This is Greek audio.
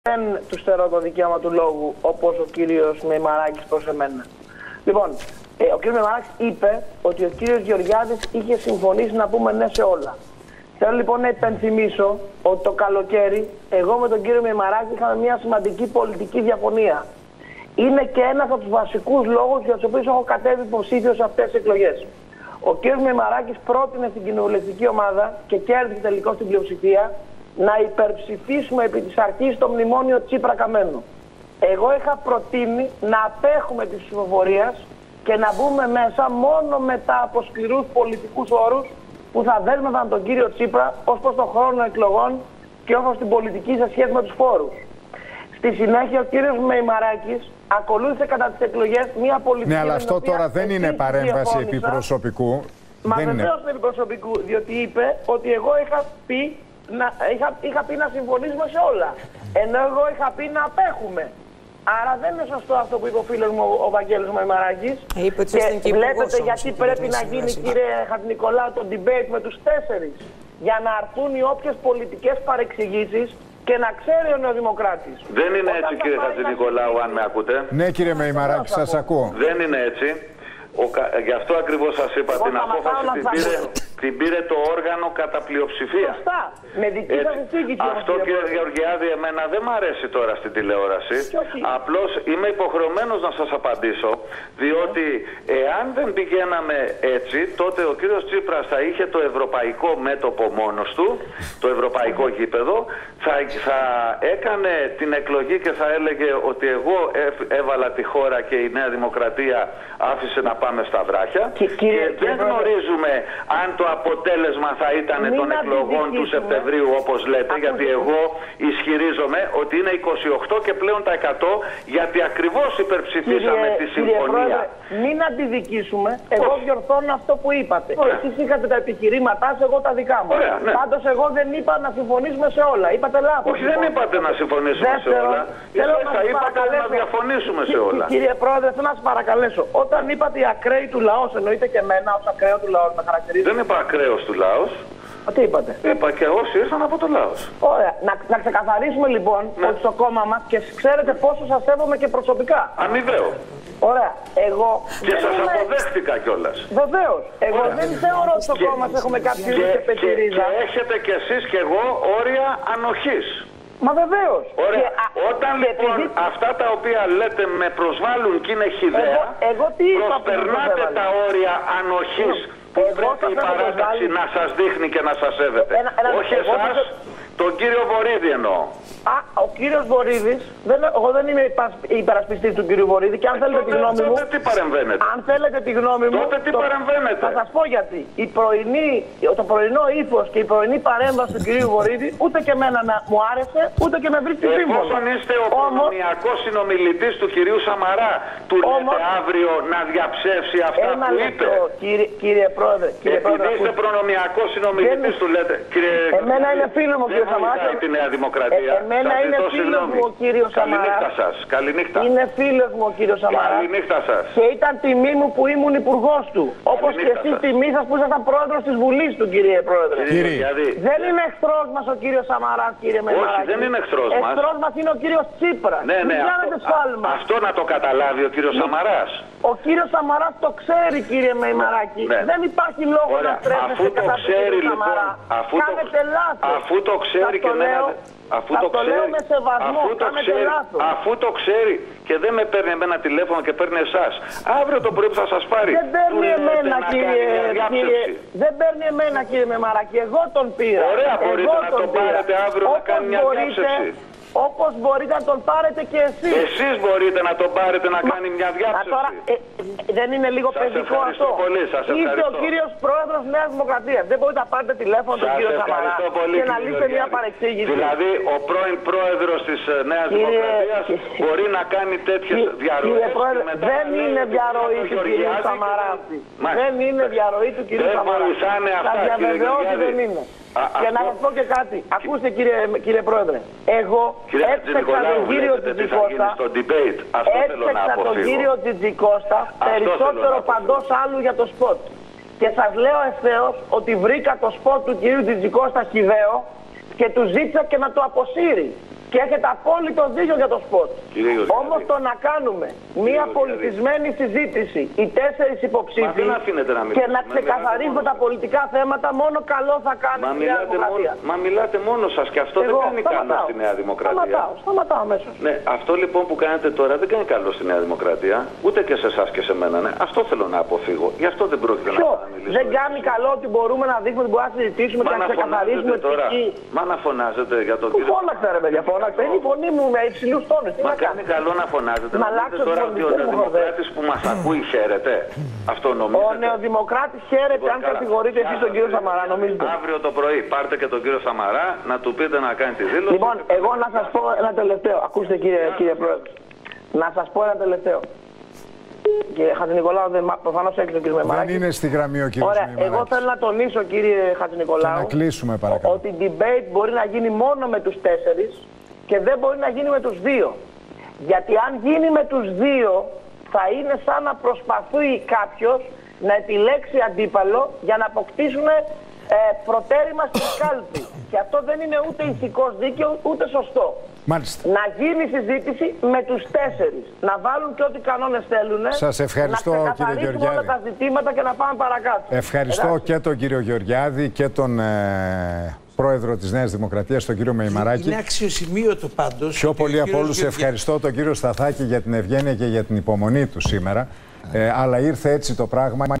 Δεν του στερώ το δικαίωμα του λόγου, όπως ο κύριος Μεϊμαράκης προς εμένα. Λοιπόν, ο κύριος Μεϊμαράκης είπε ότι ο κύριος Γεωργιάδης είχε συμφωνήσει να πούμε ναι σε όλα. Θέλω λοιπόν να υπενθυμίσω ότι το καλοκαίρι εγώ με τον κύριο Μεϊμαράκη είχαμε μια σημαντική πολιτική διαφωνία. Είναι και ένας από τους βασικούς λόγους για τους οποίους έχω κατέβει υποψήφιος σε αυτές τις εκλογές. Ο κύριος Μεϊμαράκης πρότεινε στην κοινοβουλευτική ομάδα και κέρδισε τελικώς την πλειοψηφία να υπερψηφίσουμε επί της αρχής το μνημόνιο Τσίπρα Καμένου. Εγώ είχα προτείνει να απέχουμε της ψηφοφορίας και να μπούμε μέσα μόνο μετά από σκληρούς πολιτικούς όρους που θα δέσμευαν τον κύριο Τσίπρα ως προς τον χρόνο εκλογών και ως προς την πολιτική σε σχέση με τους φόρους. Στη συνέχεια ο κύριος Μεϊμαράκης ακολούθησε κατά τις εκλογές μια πολιτική... Ναι, αλλά αυτό τώρα δεν είναι παρέμβαση επί προσωπικού. Μα βεβαίως είναι επί προσωπικού, διότι είπε ότι εγώ είχα πει να συμφωνήσουμε σε όλα. Ενώ εγώ είχα πει να απέχουμε. Άρα δεν είναι σωστό αυτό που είπε ο φίλος μου ο Βαγγέλης Μεϊμαράκης. Και βλέπετε γιατί πρέπει να γίνει, κύριε Χατζηνικολάου, το debate με τους 4. Για να αρθούν οι όποιες πολιτικές παρεξηγήσεις και να ξέρει ο Νεοδημοκράτης. Δεν είναι έτσι, κύριε Χατζηνικολάου, αν με ακούτε. Ναι, κύριε Μεϊμαράκη, σας ακούω. Δεν είναι έτσι. Γι' αυτό ακριβώς σας είπα, την απόφαση την πήρε το όργανο κατά πλειοψηφία. Σωστά. Με δική σας εισήγηση. Αυτό, κύριε Γεωργιάδη, εμένα δεν μ' αρέσει τώρα στην τηλεόραση. Απλώς είμαι υποχρεωμένος να σας απαντήσω, διότι εάν δεν πηγαίναμε έτσι, τότε ο κύριος Τσίπρας θα είχε το ευρωπαϊκό μέτωπο μόνος του, το ευρωπαϊκό γήπεδο, θα έκανε την εκλογή και θα έλεγε ότι εγώ έβαλα τη χώρα και η Νέα Δημοκρατία άφησε να πάμε στα βράχια. Και δεν γνωρίζουμε αν το αποτέλεσμα θα ήταν των εκλογών του Σεπτεμβρίου, όπως λέτε, γιατί εγώ ισχυρίζομαι ότι είναι 28 και πλέον τα 100, γιατί ακριβώς υπερψηφίσαμε τη συμφωνία. Μην αντιδικήσουμε. Εγώ διορθώνω αυτό που είπατε. Εσείς είχατε τα επιχειρήματά σας, εγώ τα δικά μου. Πάντως εγώ δεν είπα να συμφωνήσουμε σε όλα. Είπατε λάθος. Όχι, δεν είπατε να συμφωνήσουμε σε όλα. Θα είπατε να διαφωνήσουμε σε όλα. Κύριε Πρόεδρε, θέλω να σας παρακαλέσω. Όταν είπατε οι ακραίοι του λαού, εννοείται και εμένα ως ακραίο του λαού με χαρακτηρίζει. Δεν είπα ακραίος του λαός. Τι είπατε? Είπα και όσοι ήρθαν από το λαός. Ωραία. Να ξεκαθαρίσουμε λοιπόν ότι στο κόμμα μας, και ξέρετε πόσο σας σέβομαι και προσωπικά. Αμοιβαίο. Ωραία. Εγώ. Και σας αποδέχτηκα κιόλας. Βεβαίως. Εγώ δεν θεωρώ ότι στο κόμμα μας έχουμε κάποιο είδους επετηρίδα. Και έχετε κι εσείς κι εγώ όρια ανοχής. Μα βεβαίως. Ωραία. Όταν λοιπόν αυτά τα οποία λέτε με προσβάλλουν και είναι χυδαία, προσπερνάτε τα όρια ανοχής που πρέπει η παράταξη να σας δείχνει και να σας σέβεται. Όχι εσάς, τον κύριο Βορίδη εννοώ. Ο κύριος Βορίδης, εγώ δεν είμαι υπερασπιστής του κύριου Βορίδη και αν θέλετε τη γνώμη μου. Τότε τι παρεμβαίνετε? Αν θέλετε τη γνώμη μου. Τότε τι παρεμβαίνετε? Θα σας πω γιατί. Το πρωινό ύφος και η πρωινή παρέμβαση του κυρίου Βορίδη ούτε και εμένα μου άρεσε, ούτε και με βρίσκει σύμφωνο. Εφόσον είστε ο προνομιακός συνομιλητής του κυρίου Σαμαρά, του λέτε αύριο να διαψεύσει αυτά που είπε? Κύριε Πρόεδρε. Επειδή είστε προνομιακός συνομιλητής του λέτε. Εμένα είναι φίλο μου ο κύριος Σαμαρά. Τη Νέα Δημοκρατία. Εμένα είναι φίλος μου ο κύριος Σαμαράς. Καληνύχτα σας. Καληνύχτα. Είναι φίλος μου ο κύριος Σαμαράς. Καληνύχτα σας. Και ήταν τιμή μου που ήμουν υπουργός του. Όπως και εσείς τιμή σας που ήσασταν πρόεδρος της Βουλής του, κύριε Πρόεδρε. Δεν είναι εχθρός μας ο κύριος Σαμαράς, κύριε Μεϊμαράκη. Όχι, δεν είναι εχθρός μας. Εχθρός μας είναι ο κύριος Τσίπρας. Ναι, Μην κάνετε σφάλμα. Αυτό να το καταλάβει ο κύριος Σαμαράς. Ο κύριος Σαμαράς το ξέρει, κύριε Μεϊμαράκη. Δεν υπάρχει λόγο να τρέφεστε κατά του κύριου Σαμαρά. Κάνετε λάθος. Αφού το ξέρει και αφού το ξέρει και δεν με παίρνει εμένα τηλέφωνο και παίρνει εσάς, αύριο το πρωί που θα σας πάρει. Δεν παίρνει εμένα, δεν παίρνει εμένα, κύριε Μεϊμαράκη. Εγώ τον πήρα. Ωραία, μπορείτε να τον πάρετε αύριο να κάνει μια διάψευση. Όπως μπορείτε να τον πάρετε και εσείς. Εσείς μπορείτε να τον πάρετε να κάνει μια διάψευση. Τώρα, δεν είναι λίγο παιδικό αυτό? Πολύ, είστε ο κύριος Πρόεδρος Νέας Δημοκρατίας. Δεν μπορείτε να πάρετε τηλέφωνο τον κύριο Σαμαρά και να λύσετε μια παρεξήγηση. Δηλαδή, ο πρώην Πρόεδρος της Νέας Δημοκρατίας μπορεί να κάνει τέτοιες διαρροές. Κύριε Πρόεδρε, δεν είναι διαρροή του κύριου Σαμαρά. Δεν είναι διαρροή του κύριου Σαμαρά. Θα διαβεβαιώσω δεν είναι. Και να σας πω και κάτι. Ακούστε κύριε Πρόεδρε. Εγώ έψεξα τον κύριο Τζιτζικώστα. Έψεξα τον κύριο Τζιτζικώστα περισσότερο παντός άλλου για το σποτ. Και σας λέω ευθέως ότι βρήκα το σποτ του κυρίου Τζιτζικώστα χυδαίο και του ζήτησα και να το αποσύρει. Και έχετε απόλυτο δίκιο για το σποτ. Όμως το να κάνουμε μια πολιτισμένη συζήτηση, οι 4 υποψήφοι, και να ξεκαθαρίζουμε τα πολιτικά θέματα, μόνο καλό θα κάνει η Νέα Δημοκρατία. Μα μιλάτε μόνο σας και αυτό δεν κάνει καλό στη Νέα Δημοκρατία. Σταματάω αμέσως. Ναι, αυτό λοιπόν που κάνετε τώρα δεν κάνει καλό στη Νέα Δημοκρατία, ούτε και σε εσάς και σε μένα. Ναι. Αυτό θέλω να αποφύγω. Γι' αυτό δεν πρόκειται να μιλήσω. Δεν κάνει καλό ότι μπορούμε να δείχνουμε ότι μπορούμε να συζητήσουμε και να ξεκαθαρίσουμε τώρα. Μα να φωνάζετε για τον κύριο. Φώναξε ρε παιδιά, φώναξε. Είναι η φωνή μου με υψηλούς τόνους. Μα κάνει καλό να φωνάζετε. Νομίζετε τώρα ότι ο νεοδημοκράτης που μας ακούει χαίρεται. Αυτό νομίζετε. Ο νεοδημοκράτης χαίρεται αν κατηγορείτε εσείς τον κύριο Σαμαρά, νομίζετε. Αύριο το πρωί πάρτε και τον κύριο Σαμαρά να του πείτε να κάνει τη δήλωση. Λοιπόν, εγώ να σας πω ένα τελευταίο. Ακούστε κύριε Πρόεδρε. Να σας πω ένα τελευταίο. Κύριε Χατζηνικολάου, προφανώς έχει τον κύριο Μεμαράκη. Δεν είναι στη γραμμή ο κύριος Μεμαράκης. Ωραία, εγώ θέλω να τονίσω, κύριε Χατζηνικολάου, να κλείσουμε, παρακαλώ, ότι debate μπορεί να γίνει μόνο με τους 4 και δεν μπορεί να γίνει με τους 2. Γιατί αν γίνει με τους 2, θα είναι σαν να προσπαθεί κάποιος να επιλέξει αντίπαλο για να αποκτήσουν προτέρημα στην κάλπη. Και αυτό δεν είναι ούτε ηθικός δίκαιο, ούτε σωστό. Μάλιστα. Να γίνει συζήτηση με τους 4. Να βάλουν και ό,τι κανόνες θέλουν. Σας ευχαριστώ, κύριε Γεωργιάδη. Όλα τα ζητήματα και να πάμε παρακάτω. Ευχαριστώ και τον κύριο Γεωργιάδη και τον πρόεδρο της Νέας Δημοκρατίας, τον κύριο Μεϊμαράκη. Είναι αξιοσημείωτο πάντως. Πιο πολύ από όλους ευχαριστώ τον κύριο Σταθάκη για την ευγένεια και για την υπομονή του σήμερα. Αλλά ήρθε έτσι το πράγμα.